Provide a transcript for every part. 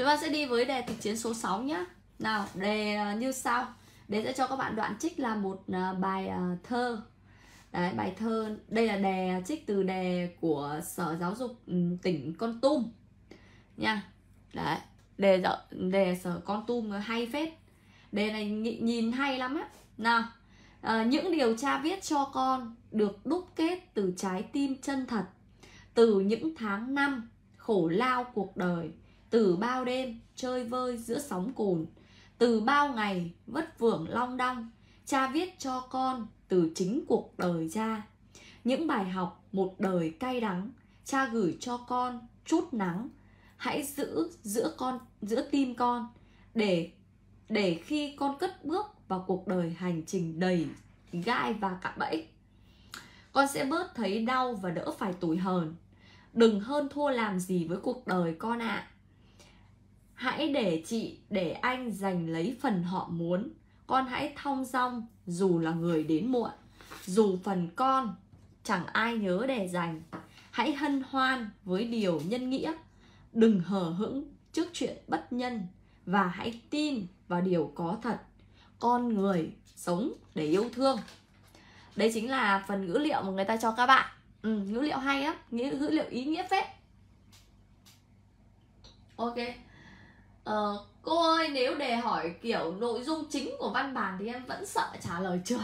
Vân sẽ đi với đề thực chiến số 6 nhé. Nào, đề như sau. Đề sẽ cho các bạn đoạn trích là một bài thơ. Đấy, bài thơ, đây là đề trích từ đề của Sở Giáo dục tỉnh Kon Tum nha. Đấy, đề Sở Kon Tum hay phết. Đề này nhìn hay lắm á. Nào, những điều cha viết cho con được đúc kết từ trái tim chân thật, từ những tháng năm khổ lao cuộc đời, từ bao đêm chơi vơi giữa sóng cồn, từ bao ngày vất vưởng long đong. Cha viết cho con từ chính cuộc đời cha. Những bài học một đời cay đắng, cha gửi cho con chút nắng. Hãy giữ giữa tim con, để khi con cất bước vào cuộc đời hành trình đầy gai và cạm bẫy, con sẽ bớt thấy đau và đỡ phải tủi hờn. Đừng hơn thua làm gì với cuộc đời con ạ. Hãy để chị, để anh giành lấy phần họ muốn. Con hãy thong dong dù là người đến muộn. Dù phần con chẳng ai nhớ để dành. Hãy hân hoan với điều nhân nghĩa. Đừng hờ hững trước chuyện bất nhân. Và hãy tin vào điều có thật. Con người sống để yêu thương. Đấy chính là phần ngữ liệu mà người ta cho các bạn. Ngữ liệu hay á, ngữ liệu ý nghĩa phết. Ok. Cô ơi, nếu đề hỏi kiểu nội dung chính của văn bản thì em vẫn sợ trả lời trượt.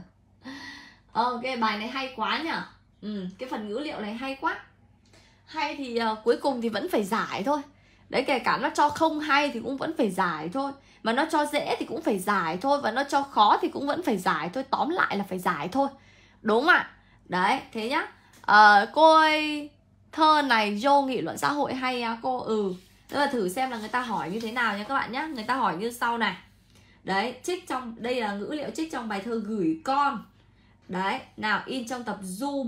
Ok, bài này hay quá nhỉ. Cái phần ngữ liệu này hay quá. Hay thì cuối cùng thì vẫn phải giải thôi. Đấy, kể cả nó cho không hay thì cũng vẫn phải giải thôi. Mà nó cho dễ thì cũng phải giải thôi. Và nó cho khó thì cũng vẫn phải giải thôi. Tóm lại là phải giải thôi. Đúng không ạ? Đấy, thế nhá. Cô ơi, thơ này vô nghị luận xã hội hay à cô? Tức là thử xem là người ta hỏi như thế nào nha các bạn nhé. Người ta hỏi như sau này. Đấy, trích trong, đây là ngữ liệu trích trong bài thơ Gửi Con. Đấy, nào in trong tập Du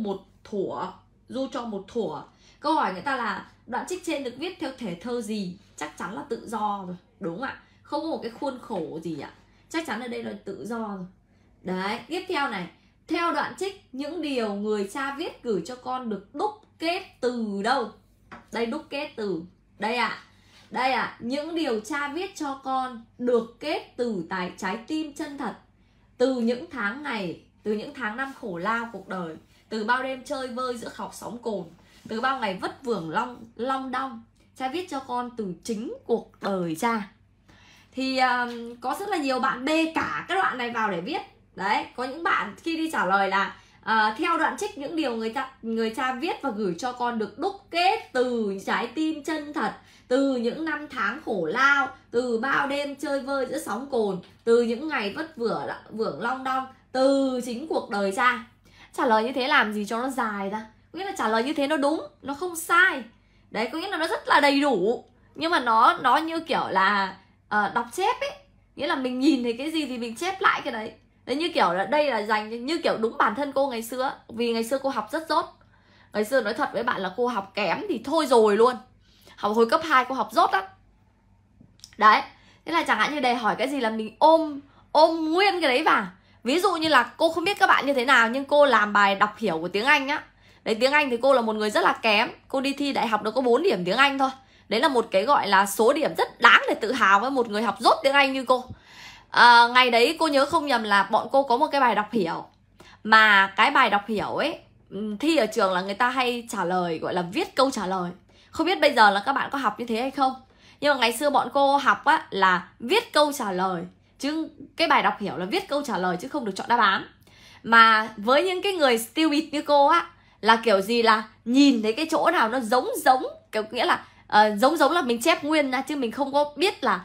cho một thủa. Câu hỏi người ta là đoạn trích trên được viết theo thể thơ gì? Chắc chắn là tự do rồi, đúng không ạ? Không có một cái khuôn khổ gì ạ. Chắc chắn ở đây là tự do rồi. Đấy, tiếp theo này. Theo đoạn trích, những điều người cha viết gửi cho con được đúc kết từ đâu? Đây, đúc kết từ đây ạ. Đây ạ, những điều cha viết cho con được kết từ trái tim chân thật, từ những tháng ngày, từ những tháng năm khổ lao cuộc đời, từ bao đêm chơi vơi giữa khóc sóng cồn, từ bao ngày vất vưởng long đong. Cha viết cho con từ chính cuộc đời cha. Thì có rất là nhiều bạn bê cả cái đoạn này vào để viết. Đấy, có những bạn khi đi trả lời là theo đoạn trích, những điều người cha viết và gửi cho con được đúc kết từ trái tim chân thật, từ những năm tháng khổ lao, từ bao đêm chơi vơi giữa sóng cồn, từ những ngày vất vưởng long đong, từ chính cuộc đời cha. Trả lời như thế làm gì cho nó dài ra. Có nghĩa là trả lời như thế nó đúng, nó không sai. Đấy, có nghĩa là nó rất là đầy đủ. Nhưng mà nó như kiểu là đọc chép ấy. Nghĩa là mình nhìn thấy cái gì thì mình chép lại cái đấy. Đấy, như kiểu là đây là dành như kiểu đúng bản thân cô ngày xưa. Vì ngày xưa cô học rất dốt. Ngày xưa nói thật với bạn là cô học kém thì thôi rồi luôn. Học hồi cấp 2 cô học dốt lắm. Đấy, thế là chẳng hạn như đề hỏi cái gì là mình ôm nguyên cái đấy vào. Ví dụ như là cô không biết các bạn như thế nào, nhưng cô làm bài đọc hiểu của tiếng Anh á. Đấy, tiếng Anh thì cô là một người rất là kém. Cô đi thi đại học được có 4 điểm tiếng Anh thôi. Đấy là một cái gọi là số điểm rất đáng để tự hào với một người học dốt tiếng Anh như cô. Ngày đấy cô nhớ không nhầm là bọn cô có một cái bài đọc hiểu. Mà cái bài đọc hiểu ấy, thi ở trường là người ta hay trả lời, gọi là viết câu trả lời. Không biết bây giờ là các bạn có học như thế hay không. Nhưng mà ngày xưa bọn cô học á là viết câu trả lời. Chứ cái bài đọc hiểu là viết câu trả lời chứ không được chọn đáp án. Mà với những cái người stupid như cô á, là kiểu gì là nhìn thấy cái chỗ nào nó giống, kiểu nghĩa là giống là mình chép nguyên ra, chứ mình không có biết là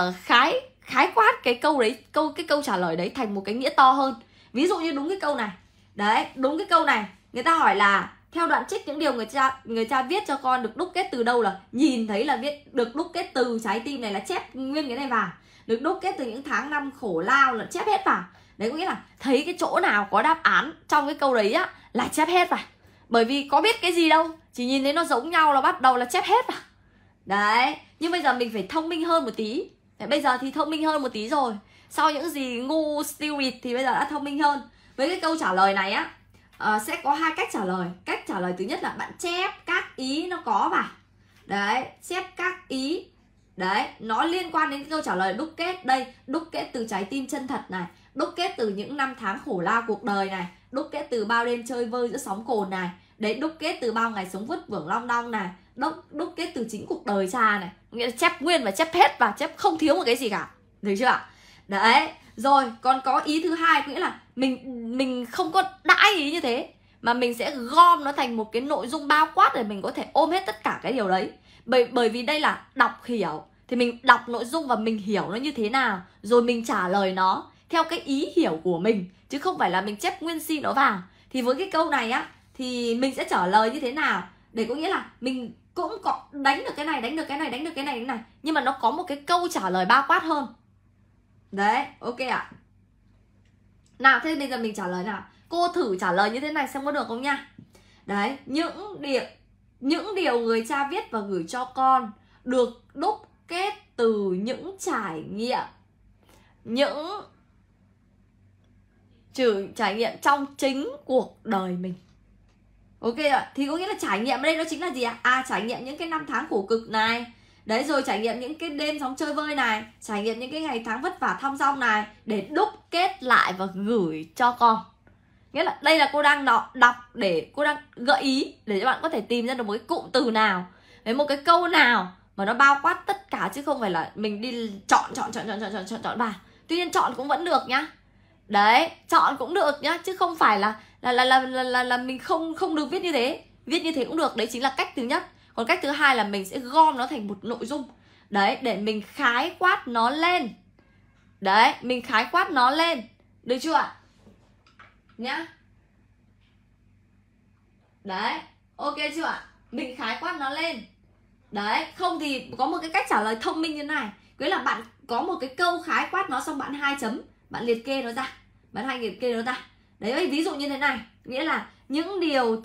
khái quát cái câu đấy, cái câu trả lời đấy thành một cái nghĩa to hơn. Ví dụ như đúng cái câu này. Đấy, đúng cái câu này. Người ta hỏi là theo đoạn trích, những điều người cha viết cho con được đúc kết từ đâu, là nhìn thấy là viết được đúc kết từ trái tim này là chép nguyên cái này vào. Được đúc kết từ những tháng năm khổ lao là chép hết vào. Đấy, có nghĩa là thấy cái chỗ nào có đáp án trong cái câu đấy á là chép hết vào. Bởi vì có biết cái gì đâu, chỉ nhìn thấy nó giống nhau là bắt đầu là chép hết vào. Đấy, nhưng bây giờ mình phải thông minh hơn một tí. Đấy, bây giờ thì thông minh hơn một tí rồi. Sau những gì ngu stupid thì bây giờ đã thông minh hơn. Với cái câu trả lời này á, sẽ có hai cách trả lời. Cách trả lời thứ nhất là bạn chép các ý nó có vào. Đấy, chép các ý Đấy, nó liên quan đến câu trả lời đúc kết. Đây, đúc kết từ trái tim chân thật này, đúc kết từ những năm tháng khổ lao cuộc đời này, đúc kết từ bao đêm chơi vơi giữa sóng cồn này. Đấy, đúc kết từ bao ngày sống vất vưởng long đong này, đúc kết từ chính cuộc đời cha này. Nghĩa là chép nguyên và chép hết và chép không thiếu một cái gì cả. Được chưa ạ? Đấy, rồi còn có ý thứ hai, nghĩa là mình không có đãi ý như thế, mà mình sẽ gom nó thành một cái nội dung bao quát để mình có thể ôm hết tất cả cái điều đấy. Bởi vì đây là đọc hiểu, thì mình đọc nội dung và mình hiểu nó như thế nào, rồi mình trả lời nó theo cái ý hiểu của mình, chứ không phải là mình chép nguyên si nó vào. Thì với cái câu này á, thì mình sẽ trả lời như thế nào, để có nghĩa là mình cũng có đánh được cái này, đánh được cái này, đánh được cái này, nhưng mà nó có một cái câu trả lời bao quát hơn. Đấy, ok ạ. Nào, thế bây giờ mình trả lời nào. Cô thử trả lời như thế này xem có được không nha. Đấy, những điều người cha viết và gửi cho con được đúc kết từ những trải nghiệm, trải nghiệm trong chính cuộc đời mình. Ok ạ, thì có nghĩa là trải nghiệm ở đây nó chính là gì ạ? Trải nghiệm những cái năm tháng khổ cực này. Đấy, rồi trải nghiệm những cái đêm sóng chơi vơi này, trải nghiệm những cái ngày tháng vất vả thong dong này, để đúc kết lại và gửi cho con. Nghĩa là đây là cô đang đọc để cô đang gợi ý để cho bạn có thể tìm ra được một cái cụm từ nào, với một cái câu nào mà nó bao quát tất cả, chứ không phải là mình đi chọn vào. Tuy nhiên chọn cũng vẫn được nhá. Đấy, chọn cũng được nhá, chứ không phải là mình không được viết như thế. Viết như thế cũng được, đấy chính là cách thứ nhất. Còn cách thứ hai là mình sẽ gom nó thành một nội dung. Đấy, để mình khái quát nó lên. Đấy, mình khái quát nó lên. Được chưa ạ? Nhá. Đấy, ok chưa ạ? Mình khái quát nó lên. Đấy, không thì có một cái cách trả lời thông minh như này. Nghĩa là bạn có một cái câu khái quát nó, xong bạn 2 chấm, bạn liệt kê nó ra. Bạn liệt kê nó ra. Đấy, ví dụ như thế này. Nghĩa là những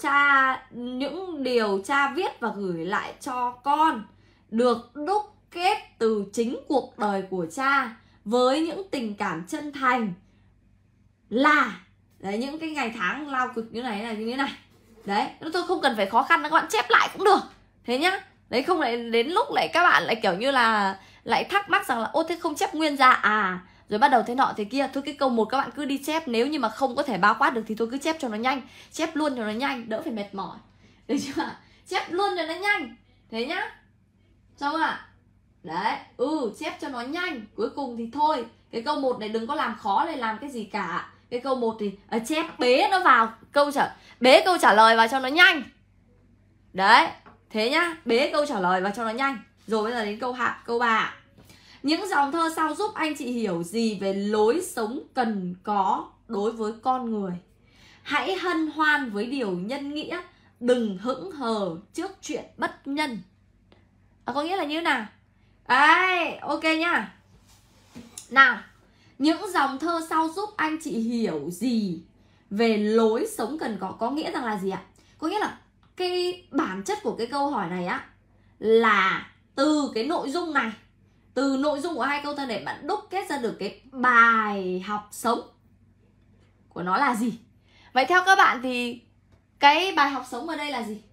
điều cha viết và gửi lại cho con được đúc kết từ chính cuộc đời của cha, với những tình cảm chân thành là đấy, những cái ngày tháng lao cực như này là như thế này. Đấy, tôi không cần phải khó khăn, các bạn chép lại cũng được. Thế nhá. Đấy, không lại đến lúc lại các bạn lại kiểu như là lại thắc mắc rằng là ô thế không chép nguyên ra rồi bắt đầu thế nọ thế kia. Thôi cái câu 1 các bạn cứ đi chép, nếu như mà không có thể bao quát được thì tôi cứ chép cho nó nhanh, chép luôn cho nó nhanh, đỡ phải mệt mỏi. Được chưa? Chép luôn cho nó nhanh. Thế nhá. Xong ạ? Đấy, chép cho nó nhanh. Cuối cùng thì thôi, cái câu 1 này đừng có làm khó để làm cái gì cả. Cái câu 1 thì chép bế nó vào bế câu trả lời vào cho nó nhanh. Đấy, thế nhá, bế câu trả lời vào cho nó nhanh. Rồi bây giờ đến câu 3. Những dòng thơ sau giúp anh chị hiểu gì về lối sống cần có đối với con người. Hãy hân hoan với điều nhân nghĩa, đừng hững hờ trước chuyện bất nhân. Có nghĩa là như thế nào? Đấy, ok nhá. Nào, những dòng thơ sau giúp anh chị hiểu gì về lối sống cần có nghĩa rằng là gì ạ? Có nghĩa là cái bản chất của cái câu hỏi này á, là từ cái nội dung này, từ nội dung của 2 câu thơ này, bạn đúc kết ra được cái bài học sống của nó là gì. Vậy theo các bạn thì cái bài học sống ở đây là gì?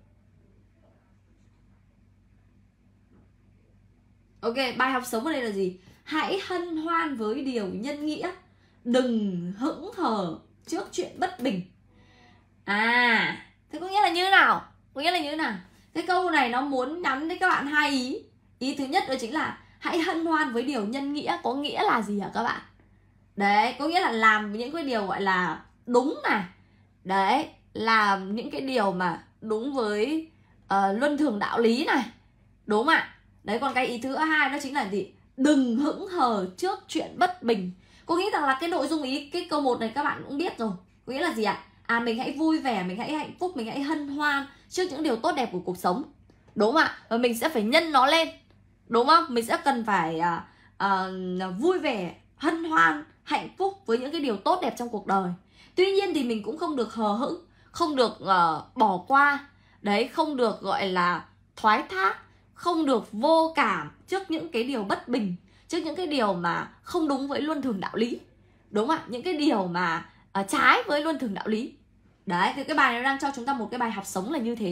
Ok, bài học sống ở đây là gì? Hãy hân hoan với điều nhân nghĩa, đừng hững hờ trước chuyện bất bình. Thế có nghĩa là như thế nào? Có nghĩa là như thế nào? Cái câu này nó muốn nhắn đến các bạn 2 ý. Ý thứ nhất đó chính là hãy hân hoan với điều nhân nghĩa. Có nghĩa là gì hả các bạn? Đấy, có nghĩa là làm những cái điều gọi là đúng này. Đấy, làm những cái điều mà đúng với luân thường đạo lý này. Đúng không ạ? Đấy, còn cái ý thứ hai đó chính là gì? Đừng hững hờ trước chuyện bất bình. Cô nghĩ rằng là cái nội dung ý cái câu 1 này các bạn cũng biết rồi. Có nghĩa là gì ạ? Mình hãy vui vẻ, mình hãy hạnh phúc, mình hãy hân hoan trước những điều tốt đẹp của cuộc sống. Đúng không ạ? Và mình sẽ phải nhân nó lên. Đúng không? Mình sẽ cần phải vui vẻ, hân hoan, hạnh phúc với những cái điều tốt đẹp trong cuộc đời. Tuy nhiên thì mình cũng không được hờ hững, không được bỏ qua. Đấy, không được gọi là thoái thác, không được vô cảm trước những cái điều bất bình, trước những cái điều mà không đúng với luân thường đạo lý. Đúng không ạ? Những cái điều mà trái với luân thường đạo lý. Đấy, thì cái bài này đang cho chúng ta một cái bài học sống là như thế.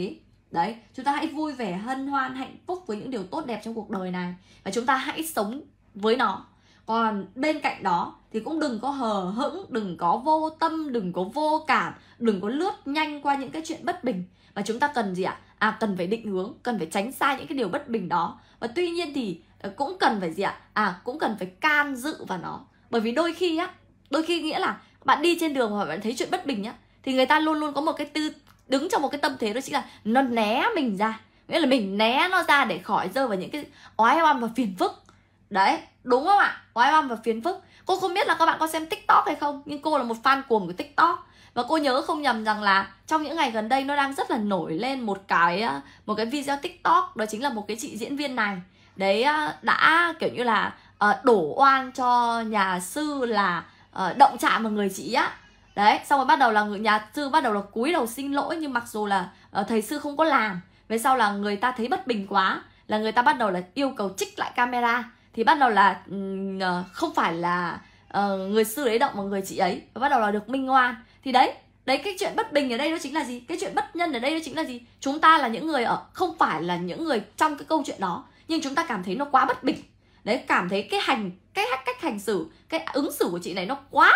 Đấy, chúng ta hãy vui vẻ, hân hoan, hạnh phúc với những điều tốt đẹp trong cuộc đời này. Và chúng ta hãy sống với nó. Còn bên cạnh đó thì cũng đừng có hờ hững, đừng có vô tâm, đừng có vô cảm, đừng có lướt nhanh qua những cái chuyện bất bình. Và chúng ta cần gì ạ? Cần phải định hướng, cần phải tránh xa những cái điều bất bình đó. Và tuy nhiên thì cũng cần phải gì ạ? Cũng cần phải can dự vào nó. Bởi vì đôi khi nghĩa là bạn đi trên đường và bạn thấy chuyện bất bình nhá, thì người ta luôn luôn có một cái đứng trong một cái tâm thế đó chính là nó né mình ra. Nghĩa là mình né nó ra để khỏi rơi vào những cái oái oăm và phiền phức. Đấy, đúng không ạ? Oái oăm và phiền phức. Cô không biết là các bạn có xem TikTok hay không, nhưng cô là một fan cuồng của TikTok. Và cô nhớ không nhầm rằng là trong những ngày gần đây nó đang rất là nổi lên một cái video TikTok. Đó chính là một cái chị diễn viên này. Đấy, đã kiểu như là đổ oan cho nhà sư là động chạm vào người chị á. Đấy, xong rồi bắt đầu là nhà sư bắt đầu là cúi đầu xin lỗi, nhưng mặc dù là thầy sư không có làm. Về sau là người ta thấy bất bình quá, là người ta bắt đầu là yêu cầu trích lại camera. Thì bắt đầu là không phải là người sư đấy động vào người chị ấy, và bắt đầu là được minh oan. Thì đấy, cái chuyện bất bình ở đây đó chính là gì? Cái chuyện bất nhân ở đây đó chính là gì? Chúng ta là những người không phải là những người trong cái câu chuyện đó, nhưng chúng ta cảm thấy nó quá bất bình. Đấy, cảm thấy cách hành xử, cái ứng xử của chị này nó quá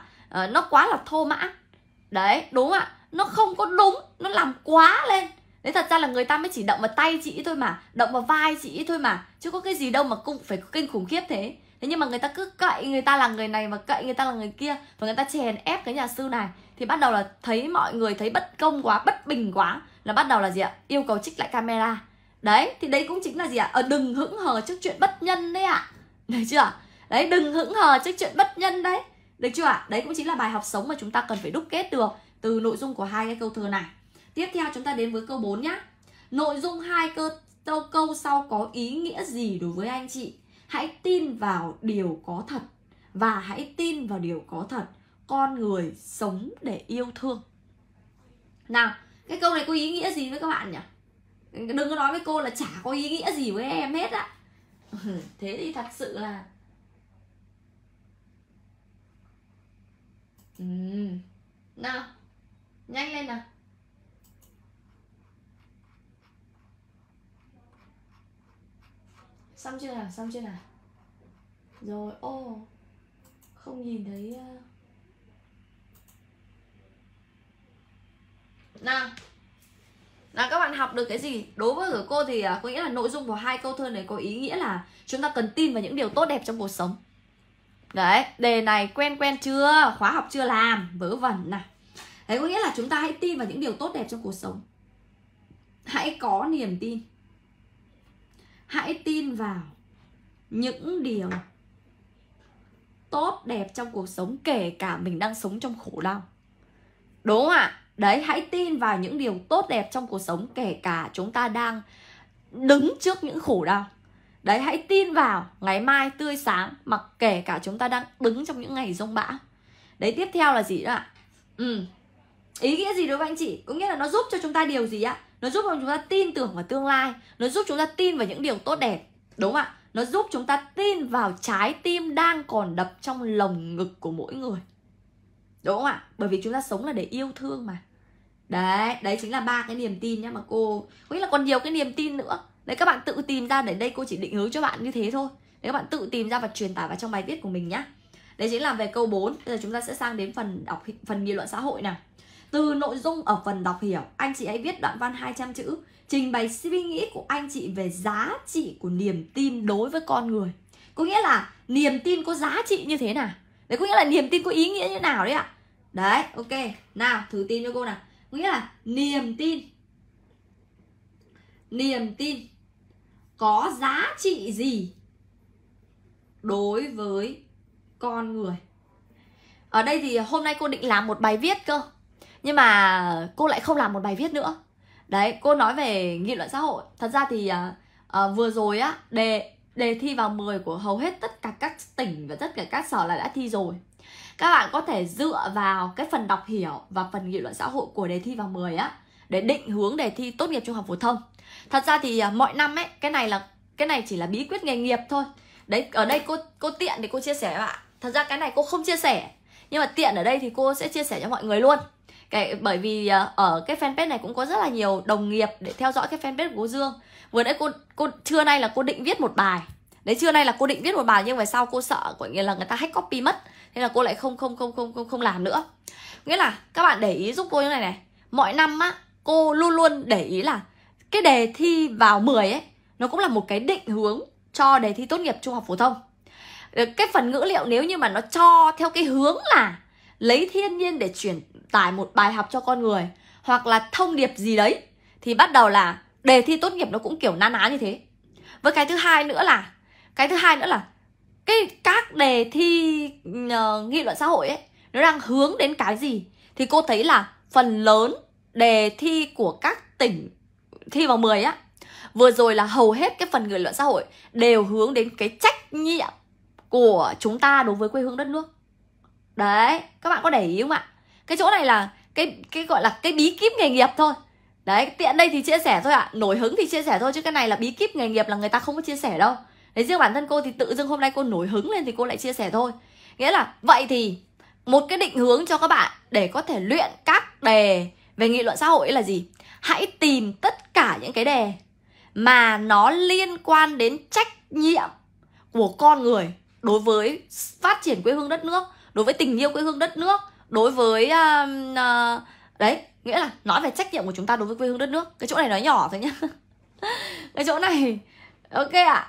là thô mãn. Đấy, đúng ạ. Nó không có đúng, nó làm quá lên. Đấy, thật ra là người ta mới chỉ động vào tay chị thôi mà, động vào vai chị thôi mà, chứ có cái gì đâu mà cũng phải kinh khủng khiếp thế. Thế nhưng mà người ta cứ cậy người ta là người này và cậy người ta là người kia, và người ta chèn ép cái nhà sư này. Thì bắt đầu là thấy mọi người thấy bất công quá, bất bình quá, là bắt đầu là gì ạ? Yêu cầu trích lại camera. Đấy, thì đấy cũng chính là gì ạ? Đừng hững hờ trước chuyện bất nhân đấy ạ. Được chưa? Đấy, đừng hững hờ trước chuyện bất nhân đấy. Được chưa ạ? Đấy cũng chính là bài học sống mà chúng ta cần phải đúc kết được từ nội dung của hai cái câu thơ này. Tiếp theo chúng ta đến với câu 4 nhá. Nội dung hai câu sau có ý nghĩa gì đối với anh chị? Hãy tin vào điều có thật, và hãy tin vào điều có thật. Con người sống để yêu thương. Nào, cái câu này có ý nghĩa gì với các bạn nhỉ? Đừng có nói với cô là chả có ý nghĩa gì với em hết á. Thế thì thật sự là nào, nhanh lên nào. Xong chưa nào? Xong chưa nào? Rồi, không nhìn thấy. Nào, các bạn học được cái gì? Đối với cô thì có nghĩa là nội dung của hai câu thơ này có ý nghĩa là chúng ta cần tin vào những điều tốt đẹp trong cuộc sống. Đấy, đề này quen chưa? Khóa học chưa làm, vớ vẩn nào. Đấy, có nghĩa là chúng ta hãy tin vào những điều tốt đẹp trong cuộc sống. Hãy có niềm tin. Hãy tin vào những điều tốt đẹp trong cuộc sống, kể cả mình đang sống trong khổ đau. Đúng không ạ? Đấy, hãy tin vào những điều tốt đẹp trong cuộc sống, kể cả chúng ta đang đứng trước những khổ đau. Đấy, hãy tin vào ngày mai tươi sáng, mặc kể cả chúng ta đang đứng trong những ngày giông bão. Đấy, tiếp theo là gì nữa ạ? Ý nghĩa gì đối với anh chị? Có nghĩa là nó giúp cho chúng ta điều gì ạ? Nó giúp cho chúng ta tin tưởng vào tương lai. Nó giúp chúng ta tin vào những điều tốt đẹp. Đúng không ạ? Nó giúp chúng ta tin vào trái tim đang còn đập trong lồng ngực của mỗi người. Đúng không ạ? Bởi vì chúng ta sống là để yêu thương mà. Đấy chính là 3 cái niềm tin nhá, mà cô có nghĩa là còn nhiều cái niềm tin nữa. Đấy, các bạn tự tìm ra, để đây cô chỉ định hướng cho bạn như thế thôi. Đấy, các bạn tự tìm ra và truyền tải vào trong bài viết của mình nhá. Đấy chính là về câu 4. Bây giờ chúng ta sẽ sang đến phần nghị luận xã hội nào. Từ nội dung ở phần đọc hiểu, anh chị hãy viết đoạn văn 200 chữ, trình bày suy nghĩ của anh chị về giá trị của niềm tin đối với con người. Có nghĩa là niềm tin có giá trị như thế nào? Đấy, có nghĩa là niềm tin có ý nghĩa như nào đấy ạ? Đấy, ok. Nào, thử tin cho cô nào. Có nghĩa là niềm tin có giá trị gì đối với con người? Ở đây thì hôm nay cô định làm một bài viết cơ, nhưng mà cô lại không làm một bài viết nữa. Đấy, cô nói về nghị luận xã hội. Thật ra thì vừa rồi á, đề thi vào 10 của hầu hết tất cả các tỉnh và tất cả các sở là đã thi rồi. Các bạn có thể dựa vào cái phần đọc hiểu và phần nghị luận xã hội của đề thi vào 10 á, để định hướng đề thi tốt nghiệp trung học phổ thông. Thật ra thì mọi năm ấy, cái này chỉ là bí quyết nghề nghiệp thôi. Đấy, ở đây cô tiện để cô chia sẻ với bạn. Thật ra cái này cô không chia sẻ, nhưng mà tiện ở đây thì cô sẽ chia sẻ cho mọi người luôn. Bởi vì ở cái fanpage này cũng có rất là nhiều đồng nghiệp để theo dõi cái fanpage của cô Dương. Vừa nãy cô trưa nay là cô định viết một bài. Đấy, trưa nay là cô định viết một bài nhưng mà sau cô sợ gọi như là người ta hack copy mất. Thế là cô lại không làm nữa. Nghĩa là các bạn để ý giúp cô như này này. Mọi năm á, cô luôn luôn để ý là cái đề thi vào 10 ấy, nó cũng là một cái định hướng cho đề thi tốt nghiệp trung học phổ thông. Cái phần ngữ liệu nếu như mà nó cho theo cái hướng là lấy thiên nhiên để truyền tải một bài học cho con người, hoặc là thông điệp gì đấy, thì bắt đầu là đề thi tốt nghiệp nó cũng kiểu na ná như thế. Với cái thứ hai nữa là các đề thi nghị luận xã hội ấy, nó đang hướng đến cái gì. Thì cô thấy là phần lớn đề thi của các tỉnh thi vào 10 á, vừa rồi là hầu hết cái phần nghị luận xã hội đều hướng đến cái trách nhiệm của chúng ta đối với quê hương đất nước. Đấy, các bạn có để ý không ạ? Cái chỗ này là cái gọi là cái bí kíp nghề nghiệp thôi. Đấy, tiện đây thì chia sẻ thôi ạ. Nổi hứng thì chia sẻ thôi, chứ cái này là bí kíp nghề nghiệp là người ta không có chia sẻ đâu. Đấy, riêng bản thân cô thì tự dưng hôm nay cô nổi hứng lên thì cô lại chia sẻ thôi. Nghĩa là vậy thì một cái định hướng cho các bạn để có thể luyện các đề về nghị luận xã hội là gì? Hãy tìm tất cả những cái đề mà nó liên quan đến trách nhiệm của con người đối với phát triển quê hương đất nước, đối với tình yêu quê hương đất nước, đối với đấy, nghĩa là nói về trách nhiệm của chúng ta đối với quê hương đất nước. Cái chỗ này nói nhỏ thôi nhá. Cái chỗ này ok ạ.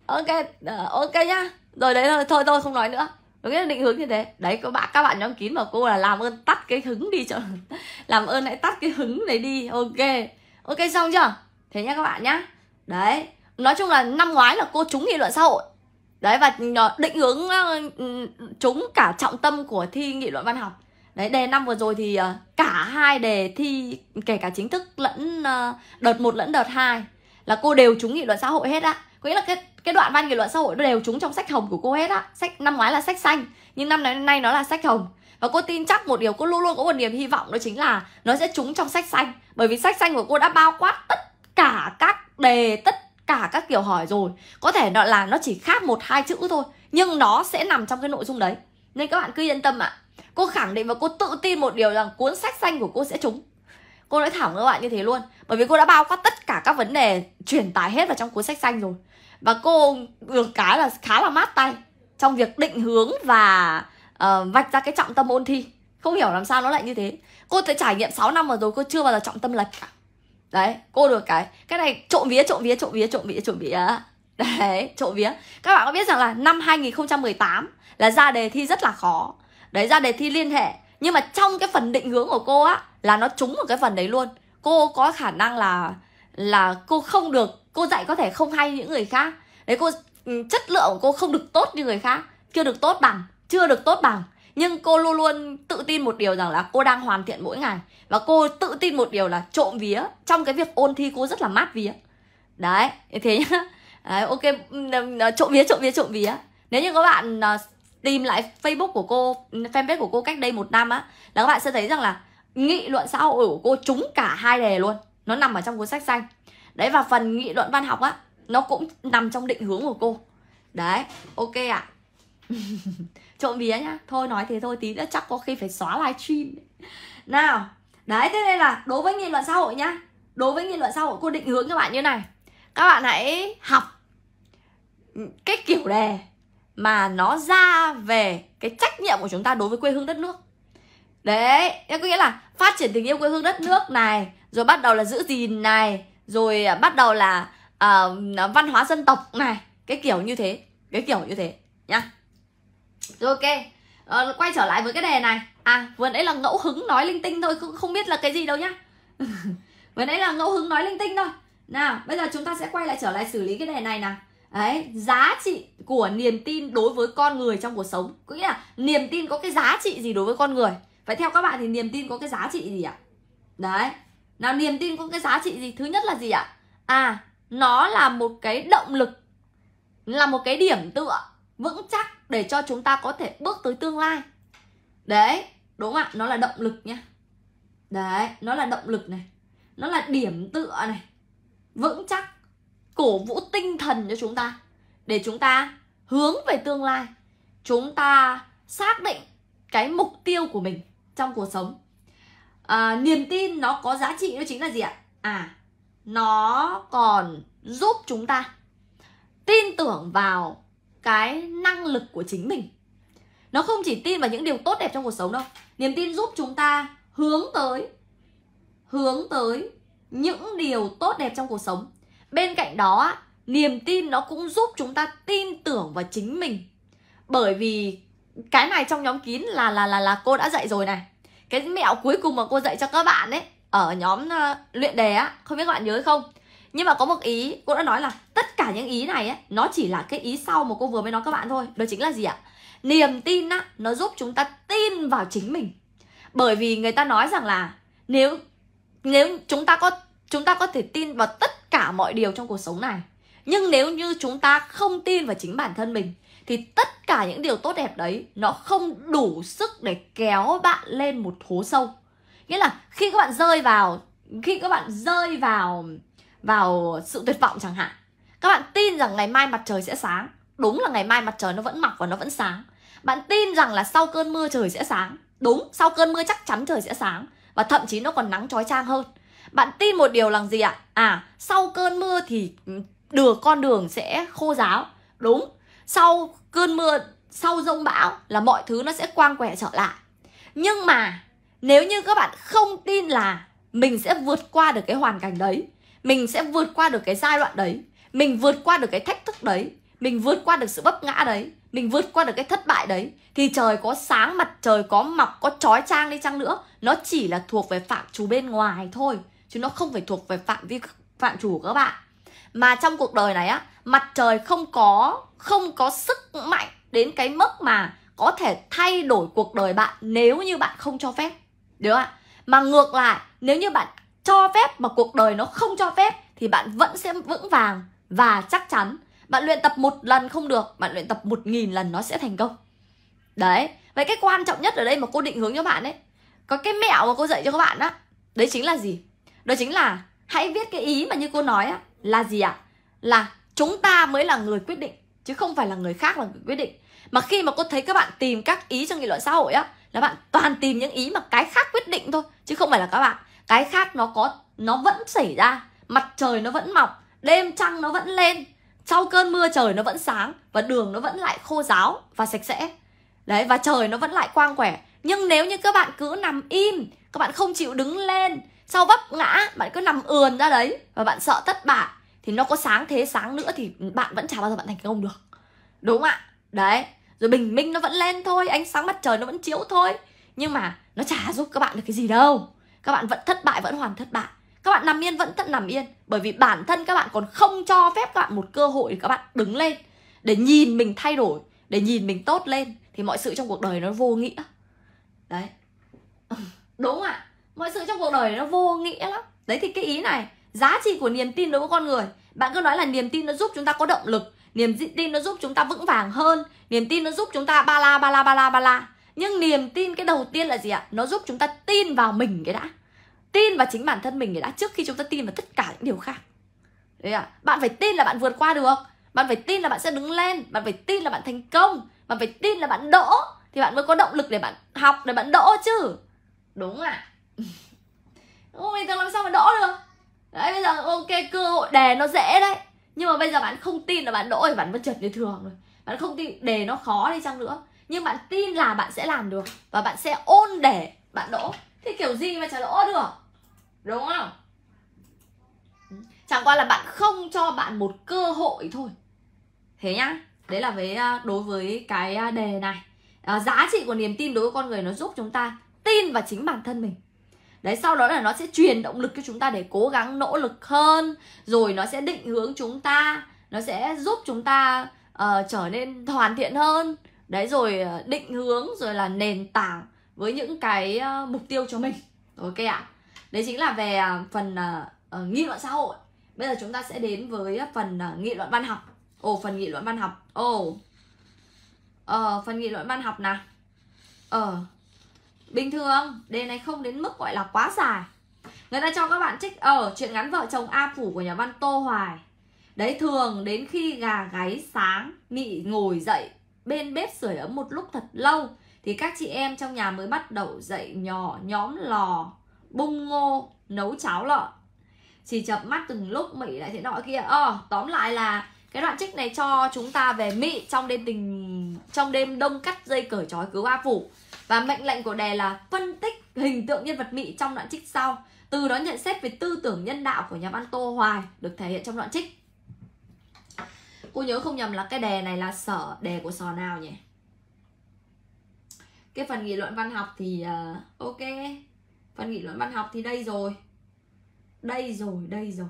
Ok nhá. Rồi đấy thôi không nói nữa. Đúng là định hướng như thế. Đấy, các bạn nhóm kín bảo cô là làm ơn tắt cái hứng đi cho. Làm ơn hãy tắt cái hứng này đi. Ok xong chưa? Thế nhá các bạn nhá. Đấy, nói chung là năm ngoái là cô trúng nghị luận xã hội. Đấy, và định hướng trúng cả trọng tâm của thi nghị luận văn học. Đấy, đề năm vừa rồi thì cả hai đề thi, kể cả chính thức lẫn đợt 1 lẫn đợt 2 là cô đều trúng nghị luận xã hội hết á. Có nghĩa là cái đoạn văn nghị luận xã hội nó đều trúng trong sách hồng của cô hết á. Sách năm ngoái là sách xanh, nhưng năm nay nó là sách hồng. Và cô tin chắc một điều, cô luôn luôn có một niềm hy vọng, đó chính là nó sẽ trúng trong sách xanh. Bởi vì sách xanh của cô đã bao quát tất cả các đề, tất cả các kiểu hỏi rồi. Có thể là nó chỉ khác 1-2 chữ thôi, nhưng nó sẽ nằm trong cái nội dung đấy. Nên các bạn cứ yên tâm ạ. Cô khẳng định và cô tự tin một điều rằng cuốn sách xanh của cô sẽ trúng. Cô nói thẳng với các bạn như thế luôn. Bởi vì cô đã bao quát tất cả các vấn đề truyền tải hết vào trong cuốn sách xanh rồi. Và cô được cái là khá là mát tay trong việc định hướng và vạch ra cái trọng tâm ôn thi. Không hiểu làm sao nó lại như thế. Cô tới trải nghiệm 6 năm vừa rồi cô chưa bao giờ trọng tâm lệch cả. Đấy, cô được cái này trộm vía. Đấy, trộm vía. Các bạn có biết rằng là năm 2018 là ra đề thi rất là khó. Đấy, ra đề thi liên hệ. Nhưng mà trong cái phần định hướng của cô á, là nó trúng một cái phần đấy luôn. Cô có khả năng là cô không được, cô dạy có thể không hay những người khác. Đấy, cô chất lượng của cô không được tốt như người khác, chưa được tốt bằng. Nhưng cô luôn luôn tự tin một điều rằng là cô đang hoàn thiện mỗi ngày. Và cô tự tin một điều là trộm vía, trong cái việc ôn thi cô rất là mát vía. Đấy, thế nhá. Đấy, ok, trộm vía. Nếu như các bạn tìm lại Facebook của cô, fanpage của cô cách đây 1 năm á, là các bạn sẽ thấy rằng là nghị luận xã hội của cô trúng cả 2 đề luôn. Nó nằm ở trong cuốn sách xanh. Đấy, và phần nghị luận văn học á, nó cũng nằm trong định hướng của cô. Đấy, ok ạ. Trộm vía nhá. Thôi nói thế thôi, tí nữa chắc có khi phải xóa livestream. Nào, đấy, thế nên là đối với nghị luận xã hội nhá, đối với nghị luận xã hội cô định hướng các bạn như này. Các bạn hãy học cái kiểu đề mà nó ra về cái trách nhiệm của chúng ta đối với quê hương đất nước. Đấy, có nghĩa là phát triển tình yêu quê hương đất nước này, rồi bắt đầu là giữ gìn này, rồi bắt đầu là văn hóa dân tộc này, cái kiểu như thế nhá. Rồi ok, quay trở lại với cái đề này. Vừa nãy là ngẫu hứng nói linh tinh thôi, không biết là cái gì đâu nhá. Vừa nãy là ngẫu hứng nói linh tinh thôi. Nào, bây giờ chúng ta sẽ quay lại trở lại xử lý cái đề này nào. Đấy, giá trị của niềm tin đối với con người trong cuộc sống. Có nghĩa là niềm tin có cái giá trị gì đối với con người. Vậy theo các bạn thì niềm tin có cái giá trị gì ạ? Đấy, nào, niềm tin có cái giá trị gì? Thứ nhất là gì ạ? Nó là một cái động lực, là một cái điểm tựa vững chắc để cho chúng ta có thể bước tới tương lai. Đấy, đúng không ạ? Nó là động lực nhá. Đấy, nó là động lực này, nó là điểm tựa này, vững chắc, cổ vũ tinh thần cho chúng ta, để chúng ta hướng về tương lai. Chúng ta xác định cái mục tiêu của mình trong cuộc sống. Niềm tin nó có giá trị đó chính là gì ạ? Nó còn giúp chúng ta tin tưởng vào cái năng lực của chính mình. Nó không chỉ tin vào những điều tốt đẹp trong cuộc sống đâu. Niềm tin giúp chúng ta hướng tới những điều tốt đẹp trong cuộc sống. Bên cạnh đó, niềm tin nó cũng giúp chúng ta tin tưởng vào chính mình. Bởi vì cái này trong nhóm kín là cô đã dạy rồi này. Cái mẹo cuối cùng mà cô dạy cho các bạn ấy ở nhóm luyện đề á, không biết các bạn nhớ không? Nhưng mà có một ý cô đã nói là tất cả những ý này ấy, nó chỉ là cái ý sau mà cô vừa mới nói các bạn thôi. Đó chính là gì ạ? Niềm tin á, nó giúp chúng ta tin vào chính mình. Bởi vì người ta nói rằng là nếu chúng ta có thể tin vào tất cả mọi điều trong cuộc sống này, nhưng nếu như chúng ta không tin vào chính bản thân mình thì tất cả những điều tốt đẹp đấy nó không đủ sức để kéo bạn lên một hố sâu. Nghĩa là khi các bạn rơi vào sự tuyệt vọng chẳng hạn, các bạn tin rằng ngày mai mặt trời sẽ sáng. Đúng là ngày mai mặt trời nó vẫn mọc và nó vẫn sáng. Bạn tin rằng là sau cơn mưa trời sẽ sáng. Đúng, sau cơn mưa chắc chắn trời sẽ sáng. Và thậm chí nó còn nắng chói chang hơn. Bạn tin một điều là gì ạ? Sau cơn mưa thì con đường sẽ khô ráo. Đúng, sau cơn mưa, sau giông bão là mọi thứ nó sẽ quang quẻ trở lại. Nhưng mà nếu như các bạn không tin là mình sẽ vượt qua được cái hoàn cảnh đấy, mình sẽ vượt qua được cái giai đoạn đấy, mình vượt qua được cái thách thức đấy, mình vượt qua được sự vấp ngã đấy, mình vượt qua được cái thất bại đấy, thì trời có sáng, mặt trời có mọc, có chói chang đi chăng nữa, nó chỉ là thuộc về phạm trù bên ngoài thôi, chứ nó không phải thuộc về phạm trù của các bạn. Mà trong cuộc đời này á, mặt trời không có sức mạnh đến cái mức mà có thể thay đổi cuộc đời bạn nếu như bạn không cho phép. Được không ạ? Mà ngược lại, nếu như bạn cho phép mà cuộc đời nó không cho phép thì bạn vẫn sẽ vững vàng và chắc chắn. Bạn luyện tập 1 lần không được, bạn luyện tập 1000 lần nó sẽ thành công. Đấy, vậy cái quan trọng nhất ở đây mà cô định hướng cho bạn ấy, có cái mẹo mà cô dạy cho các bạn á, đấy chính là gì? Đó chính là hãy viết cái ý mà như cô nói á, là gì ạ? Là chúng ta mới là người quyết định, chứ không phải là người khác là người quyết định. Mà khi mà cô thấy các bạn tìm các ý trong nghị luận xã hội á, là bạn toàn tìm những ý mà cái khác quyết định thôi, chứ không phải là các bạn. Cái khác nó vẫn xảy ra, mặt trời nó vẫn mọc, đêm trăng nó vẫn lên, sau cơn mưa trời nó vẫn sáng, và đường nó vẫn lại khô ráo và sạch sẽ. Đấy, và trời nó vẫn lại quang quẻ. Nhưng nếu như các bạn cứ nằm im, các bạn không chịu đứng lên, sau vấp ngã bạn cứ nằm ườn ra đấy và bạn sợ thất bại, thì nó có sáng thế sáng nữa thì bạn vẫn chả bao giờ bạn thành công được. Đúng không ạ? Đấy, rồi bình minh nó vẫn lên thôi, ánh sáng mặt trời nó vẫn chiếu thôi, nhưng mà nó chả giúp các bạn được cái gì đâu. Các bạn vẫn thất bại, vẫn hoàn thất bại. Các bạn nằm yên vẫn nằm yên. Bởi vì bản thân các bạn còn không cho phép các bạn một cơ hội để các bạn đứng lên, để nhìn mình thay đổi, để nhìn mình tốt lên. Thì mọi sự trong cuộc đời nó vô nghĩa. Đấy, đúng không ạ? Mọi sự trong cuộc đời nó vô nghĩa lắm. Đấy, thì cái ý này, giá trị của niềm tin đối với con người. Bạn cứ nói là niềm tin nó giúp chúng ta có động lực, niềm tin nó giúp chúng ta vững vàng hơn, niềm tin nó giúp chúng ta ba la. Nhưng niềm tin cái đầu tiên là gì ạ? Nó giúp chúng ta tin vào mình cái đã, tin vào chính bản thân mình cái đã, trước khi chúng ta tin vào tất cả những điều khác. Đấy ạ. Bạn phải tin là bạn vượt qua được, bạn phải tin là bạn sẽ đứng lên, bạn phải tin là bạn thành công, bạn phải tin là bạn đỗ, thì bạn mới có động lực để bạn học, để bạn đỗ chứ. Đúng ạ. Bình thường làm sao mà đỗ được. Đấy, bây giờ ok, cơ hội đề nó dễ đấy, nhưng mà bây giờ bạn không tin là bạn đỗ thì bạn vẫn trượt như thường rồi. Bạn không tin, đề nó khó đi chăng nữa, nhưng bạn tin là bạn sẽ làm được, và bạn sẽ ôn để bạn đỗ, thì kiểu gì mà chả đỗ được. Đúng không? Chẳng qua là bạn không cho bạn một cơ hội thôi. Thế nhá. Đấy là đối với cái đề này. Giá trị của niềm tin đối với con người, nó giúp chúng ta tin vào chính bản thân mình. Đấy, sau đó là nó sẽ truyền động lực cho chúng ta để cố gắng nỗ lực hơn. Rồi nó sẽ định hướng chúng ta, nó sẽ giúp chúng ta trở nên hoàn thiện hơn. Đấy, rồi định hướng, rồi là nền tảng với những cái mục tiêu cho mình. Ok ạ? Đấy chính là về phần nghị luận xã hội. Bây giờ chúng ta sẽ đến với phần nghị luận văn học. Phần nghị luận văn học. Phần nghị luận văn học nào. Bình thường đề này không đến mức gọi là quá dài. Người ta cho các bạn trích truyện ngắn Vợ chồng A Phủ của nhà văn Tô Hoài. Đấy, thường đến khi gà gáy sáng, Mị ngồi dậy bên bếp sưởi ấm một lúc thật lâu, thì các chị em trong nhà mới bắt đầu dậy nhóm lò bung ngô, nấu cháo lợn, chỉ chập mắt từng lúc Mỹ lại thế nọ kia. Tóm lại là cái đoạn trích này cho chúng ta về Mỹ trong đêm đông cắt dây cởi trói cứu A Phủ. Và mệnh lệnh của đề là phân tích hình tượng nhân vật Mỹ trong đoạn trích sau, từ đó nhận xét về tư tưởng nhân đạo của nhà văn Tô Hoài được thể hiện trong đoạn trích. Cô nhớ không nhầm là cái đề này là đề của Sở nào nhỉ? Cái phần nghị luận văn học thì ok. Phần nghị luận văn học thì đây rồi. Đây rồi.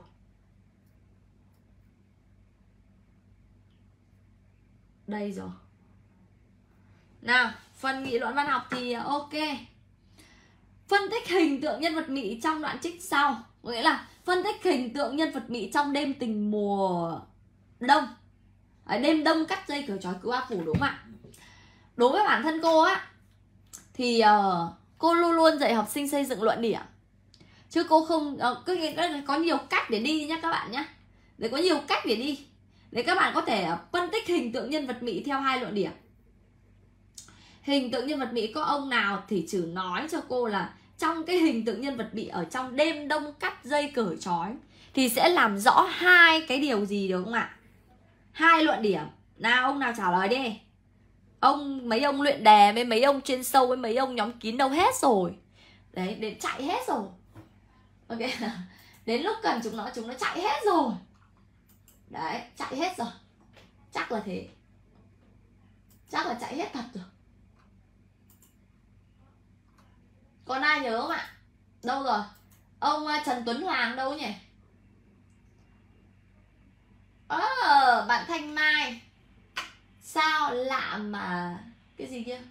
Đây rồi. Nào, phần nghị luận văn học thì ok. Phân tích hình tượng nhân vật Mỹ trong đoạn trích sau, có nghĩa là phân tích hình tượng nhân vật Mỹ trong đêm tình mùa đông. Đêm đông cắt dây cởi trói cứu A Phủ, đúng không ạ? Đối với bản thân cô á thì cô luôn luôn dạy học sinh xây dựng luận điểm, chứ cô không có nhiều cách để đi nhá các bạn nhé. Để có nhiều cách để đi, để các bạn có thể phân tích hình tượng nhân vật Mỹ theo hai luận điểm. Hình tượng nhân vật Mỹ có ông nào thì chỉ nói cho cô là trong cái hình tượng nhân vật Mỹ ở trong đêm đông cắt dây cởi trói thì sẽ làm rõ hai cái điều gì được không ạ? Hai luận điểm. Nào, ông nào trả lời đi. Mấy ông luyện đề với mấy ông chuyên sâu với mấy ông nhóm kín đâu hết rồi. Đấy, đến chạy hết rồi. Ok. Đến lúc cần chúng nó chạy hết rồi. Đấy, chạy hết rồi. Chắc là thế. Chắc là chạy hết thật rồi. Còn ai nhớ không ạ? Đâu rồi? Ông Trần Tuấn Hoàng đâu nhỉ? Bạn Thanh Mai. Sao lạ mà... Cái gì kia?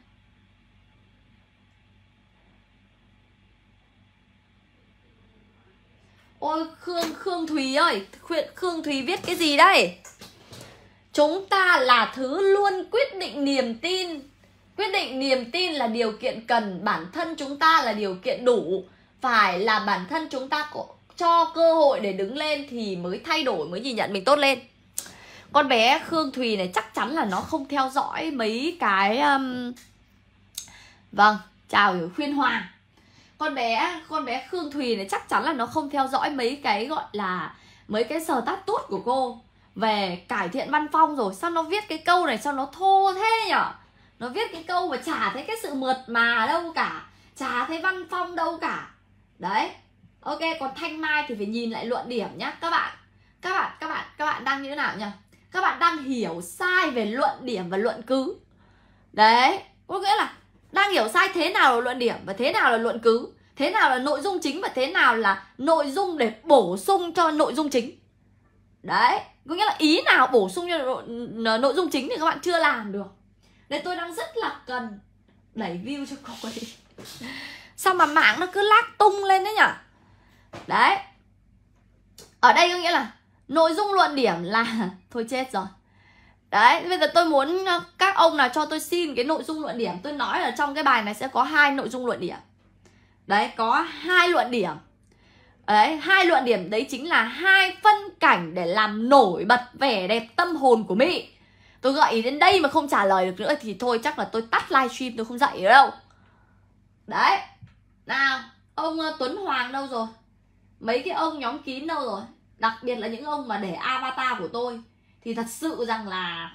Ôi Khương Thùy ơi, Khương Thùy viết cái gì đây? Chúng ta là thứ luôn quyết định niềm tin. Quyết định niềm tin là điều kiện cần, bản thân chúng ta là điều kiện đủ. Phải là bản thân chúng ta cho cơ hội để đứng lên thì mới thay đổi, mới nhìn nhận mình tốt lên. Con bé Khương Thùy này chắc chắn là nó không theo dõi mấy cái Vâng, chào Khuyên Hoàng. Con bé Khương Thùy này chắc chắn là nó không theo dõi mấy cái gọi là mấy cái status của cô về cải thiện văn phong rồi. Sao nó viết cái câu này sao nó thô thế nhở? Nó viết cái câu mà chả thấy cái sự mượt mà đâu cả, chả thấy văn phong đâu cả. Đấy. Ok, còn Thanh Mai thì phải nhìn lại luận điểm nhá các bạn. Các bạn đang như thế nào nhỉ? Các bạn đang hiểu sai về luận điểm và luận cứ. Đấy, có nghĩa là đang hiểu sai thế nào là luận điểm và thế nào là luận cứ, thế nào là nội dung chính và thế nào là nội dung để bổ sung cho nội dung chính. Đấy, có nghĩa là ý nào bổ sung cho nội dung chính thì các bạn chưa làm được. Nên tôi đang rất là cần đẩy view cho cô ấy. Sao mà mạng nó cứ lag tung lên đấy nhở? Đấy. Ở đây có nghĩa là nội dung luận điểm là... Thôi chết rồi. Đấy, bây giờ tôi muốn các ông nào cho tôi xin cái nội dung luận điểm. Tôi nói là trong cái bài này sẽ có 2 nội dung luận điểm. Đấy, có 2 luận điểm. Đấy, 2 luận điểm đấy chính là 2 phân cảnh để làm nổi bật vẻ đẹp tâm hồn của Mỹ. Tôi gợi ý đến đây mà không trả lời được nữa thì thôi chắc là tôi tắt livestream, tôi không dạy nữa đâu. Đấy. Nào, ông Tuấn Hoàng đâu rồi? Mấy cái ông nhóm kín đâu rồi? Đặc biệt là những ông mà để avatar của tôi thì thật sự rằng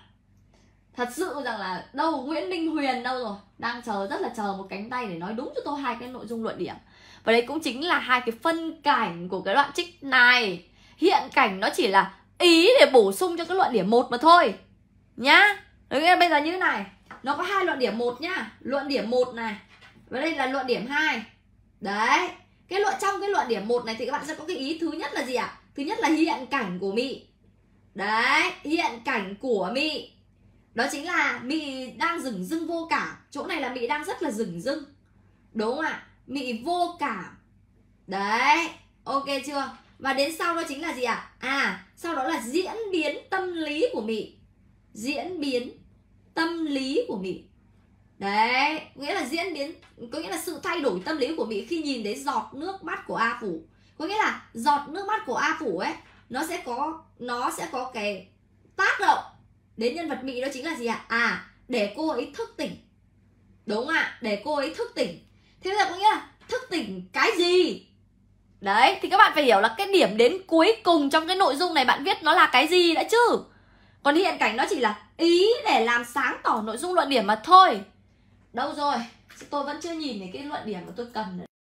là đâu, Nguyễn Minh Huyền đâu rồi? Đang rất là chờ một cánh tay để nói đúng cho tôi 2 cái nội dung luận điểm. Và đấy cũng chính là 2 cái phân cảnh của cái đoạn trích này. Hiện cảnh nó chỉ là ý để bổ sung cho cái luận điểm 1 mà thôi nhá. Đấy, bây giờ như thế này, nó có 2 luận điểm 1 nhá. Luận điểm 1 này, và đây là luận điểm 2. Đấy, trong cái luận điểm 1 này thì các bạn sẽ có cái ý thứ nhất là gì ạ? Thứ nhất là hiện cảnh của Mỹ. Đấy, hiện cảnh của Mỹ. Đó chính là Mỹ đang dửng dưng vô cảm. Chỗ này là Mỹ đang rất là dửng dưng, đúng không ạ? Mỹ vô cảm. Đấy, ok chưa? Và đến sau đó chính là gì ạ? Sau đó là diễn biến tâm lý của Mỹ. Diễn biến tâm lý của Mỹ. Đấy, nghĩa là có nghĩa là sự thay đổi tâm lý của Mỹ khi nhìn thấy giọt nước mắt của A Phủ. Có nghĩa là giọt nước mắt của A Phủ ấy, nó sẽ có cái tác động đến nhân vật Mỹ, đó chính là gì ạ? Để cô ấy thức tỉnh. Đúng không ạ? Để cô ấy thức tỉnh. Thế bây giờ có nghĩa là thức tỉnh cái gì? Đấy, thì các bạn phải hiểu là cái điểm đến cuối cùng trong cái nội dung này bạn viết nó là cái gì đã chứ. Còn hiện cảnh nó chỉ là ý để làm sáng tỏ nội dung luận điểm mà thôi. Đâu rồi? Tôi vẫn chưa nhìn thấy cái luận điểm mà tôi cần nữa.